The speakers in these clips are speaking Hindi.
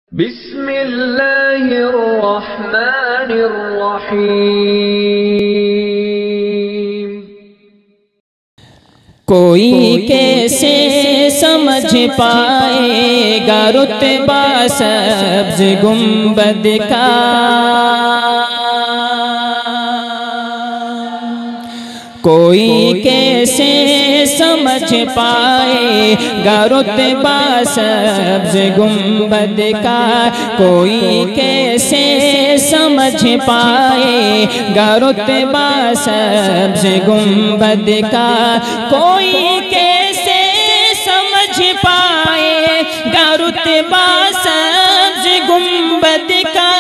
बिस्मिल्लाहिर्रहमानिर्रहीम। कोई कैसे समझ पाएगा रुतबा सब्ज़ गुंबद का, कोई कैसे समझ पाएगा रुतबा सब्ज़ गुंबद का, कोई कैसे समझ पाएगा रुतबा सब्ज़ गुंबद का, कोई कैसे समझ पाएगा रुतबा सब्ज़ गुंबद का,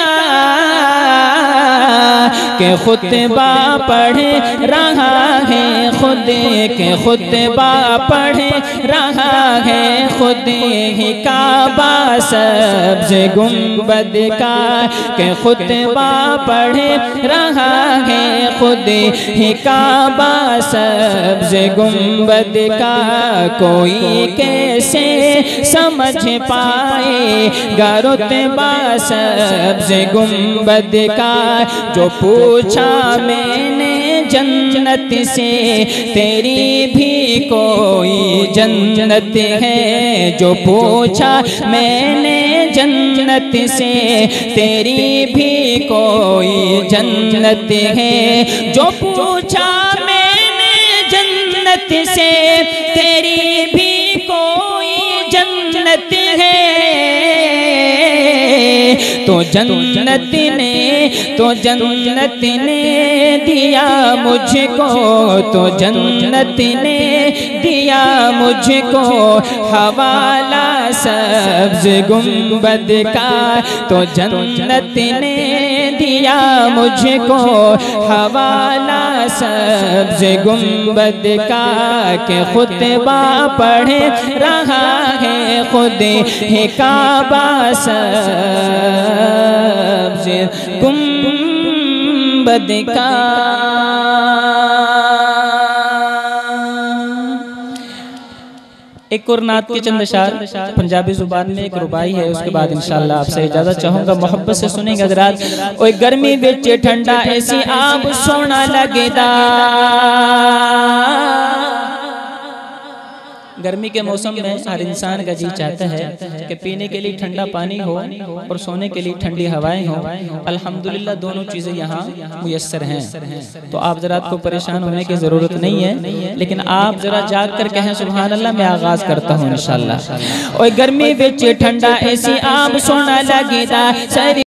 के खुतबा पढ़ रहा है खुद, के खुतबा पढ़ रहा है खुद ही काबा सब्ज़ गुंबद का, के खुतबा पढ़ रहा है खुद ही काबा सब्ज़ गुंबद का, कोई कैसे समझ पाएगा रुतबा सब्ज़ गुंबद का। जो पूछा मैंने जन्नत से तेरी भी कोई जन्नत है, जो पूछा मैंने जन्नत से तेरी भी कोई जन्नत है, जो पूछा मैंने जन्नत से तेरी भी कोई जन्नत है, तो जन्नत ने दिया मुझको, तो जन्नत ने दिया मुझको हवाला सब्ज़ गुंबद का, तो जन्नत ने दिया मुझको हवाला सब्ज़ गुंबद का, के खुतबा पढ़ रहा है खुद ही काबा सब्ज़ गुंबद का। एक और नात के चंद अशार पंजाबी जुबान में, एक रुबाई है, उसके बाद इंशाअल्लाह आपसे इजाजत चाहूंगा। मोहब्बत से सुनेंगे हज़रात। ओए गर्मी विच ठंडा ऐसी आप सोना लगेदा, गर्मी के मौसम में हर इंसान का जी चाहता है कि पीने के लिए ठंडा पानी हो और सोने के लिए ठंडी हवाएं हो। अल्हम्दुलिल्लाह दोनों चीज़ें यहाँ मुयस्सर हैं, तो आप ज़रा को परेशान होने की ज़रूरत नहीं है, लेकिन आप ज़रा जाग कर कहें सुभान अल्लाह। मैं आगाज़ करता हूँ इंशाअल्लाह। और गर्मी विच ठंडा ऐसी आप सोना लगेदा।